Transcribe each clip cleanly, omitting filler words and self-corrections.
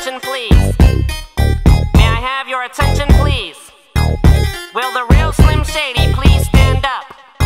attention, please? May I have your attention, please? Will the real Slim Shady please stand up?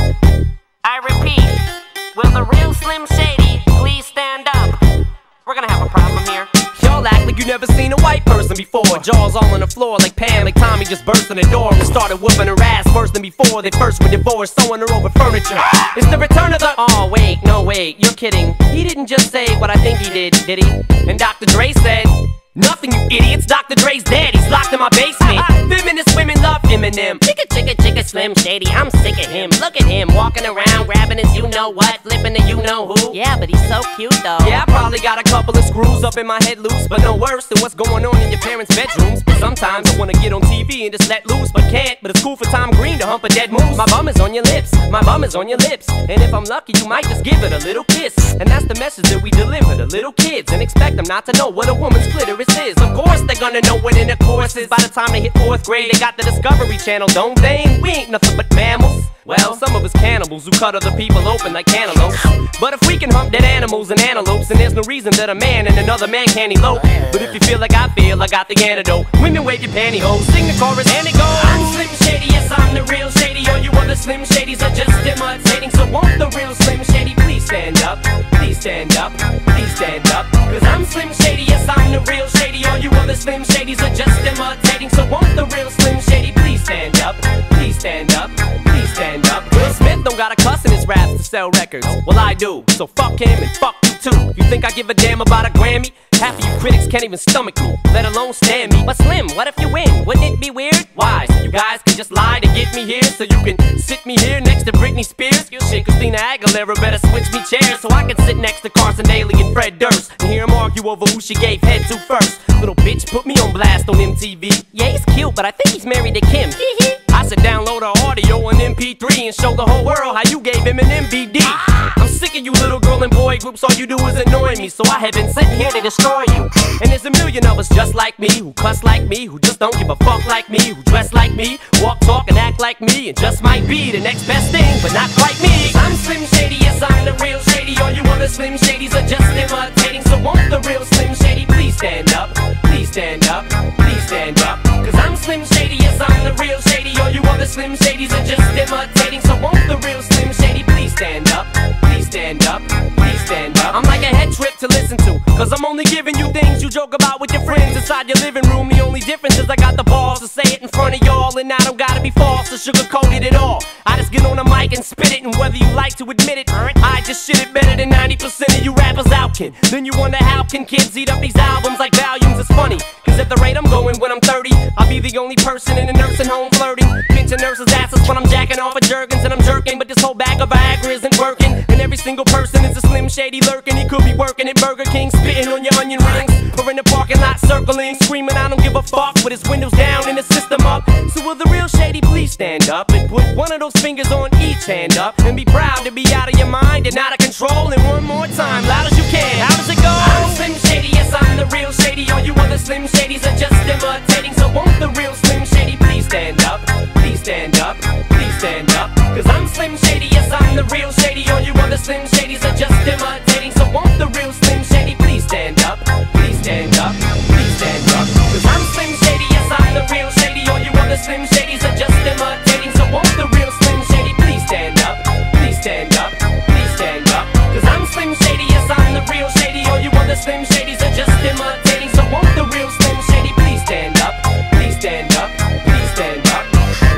I repeat, will the real Slim Shady please stand up? We're gonna have a problem here. Y'all act like you never seen a white person before. Jaws all on the floor like Pam, like Tommy just burst in the door and started whooping her ass worse than before they first were divorced, sewing her over furniture. It's the return of the... Oh, wait, no, wait, you're kidding. He didn't just say what I think he did he? And Dr. Dre said... Nothing, you idiots. Dr. Dre's dead. He's locked in my basement. Feminist women love Eminem. Chigga, chigga, chigga, Slim Shady. I'm sick of him. Look at him walking around, grabbing his you-know-what, flipping the you-know-who. Yeah, but he's so cute, though. Yeah, I probably got a couple of screws up in my head loose, but no worse than what's going on in your parents' bedrooms. But sometimes I wanna get on TV and just let loose, but can't. But it's cool for Tom Green to hump a dead moose. My bum is on your lips. My bum is on your lips. And if I'm lucky, you might just give it a little kiss. And that's the message that we deliver to little kids, and expect them not to know what a woman's clitoris is. Of course they're gonna know what intercourse is. By the time they hit 4th grade, they got the Discovery Channel, don't they? We ain't nothing but mammals. Well, some of us cannibals who cut other people open like cantaloupes. But if we can hump dead animals and antelopes, then there's no reason that a man and another man can't elope. But if you feel like I feel, I got the antidote. Women wave your pantyhose, sing the chorus and it goes. I'm Slim Shady, yes I'm the real Shady. All you other Slim Shadys are just imitating. So won't the real Slim Shady please stand up? Please stand up, please stand up. Cause I'm Slim Shady, yes I'm the real Shady. All you other Slim Shadys are just imitating. So won't the real Slim Shady please stand up? Please stand up, please stand up. Will Smith don't got a cuss in his raps to sell records. Well I do, so fuck him and fuck you too. You think I give a damn about a Grammy? Half of you critics can't even stomach me, let alone stand me. But Slim, what if you win? Wouldn't it be weird? Why? So you guys can just lie to get me here, so you can sit me here next to Britney Spears? Shit, Christina Aguilera better switch me chairs so I can sit next to Carson Daly and Fred Durst and hear them argue over who she gave head to first. Little bitch put me on blast on MTV. Yeah, he's cute, but I think he's married to Kim. I said download her audio on MP3 and show the whole world how you gave him an MVD. I'm sick of you little girl and boy groups, all you do is annoy me, so I have been sitting here to destroy you. And there's a million of us just like me, who cuss like me, who just don't give a fuck like me, who dress like me, walk, talk, and act like me, and just might be the next best thing, but not quite me. I'm Slim Shady, yes I'm the real Shady. All you other Slim Shadys are just imitating. So won't the real Slim Shady please stand up? Please stand up, please stand up. Cause I'm Slim Shady, yes I'm the real Shady. All you other Slim Shadys are just imitating. So won't the real Slim Shady please stand up? Please stand up, please stand up. I'm like a head trip to listen to, cause I'm only giving you things you joke about with your friends inside your living room. The only difference is I got the balls to say it in front of y'all, and I don't gotta be false or sugarcoated at all. I just get on the mic and spit it, and whether you like to admit it, I just shit it better than 90% of you rappers out can. Then you wonder how can kids eat up these albums like volumes? It's funny, cause at the rate I'm going when I'm 30, I'll be the only person in a nursing home flirting, pinching nurses' asses when I'm jacking off of Jergens and I'm jerking. But this whole bag of Viagra isn't working, and every single person is a Slim Shady lurking. He could be working at Burger King, spitting on your onion rings, or in the parking lot circling, screaming I don't give a fuck with his windows down and the system up. So will the real Shady please stand up and put one of those fingers on each hand up and be proud to be out of your mind and out of control? And one more time, loud as you can, how does it go? I'm Slim Shady, yes I'm the real Shady. All you other Slim Shadys are just imitating. So won't the real Slim Shady please stand up? Please stand up, please stand up. Cause I'm Slim Shady, yes I'm the real Shady. All you other Slim Shadys are just imitating. So won't the real Slim Shady please stand up? Please stand up, please stand up. Cause I'm Slim Shady, yes I'm the real Shady. All you other Slim Shadys are just imitating. So won't the real Slim Shady please stand up? Please stand up, please stand up. Cause I'm Slim Shady, yes I'm the real Shady. All you other Slim Shadys are just imitating. So won't the real Slim Shady please stand up? Please stand up, please stand up.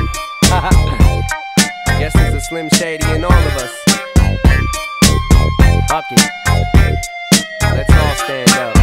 Guess there's a Slim Shady in all of us. Fuck it. Let's all stand up.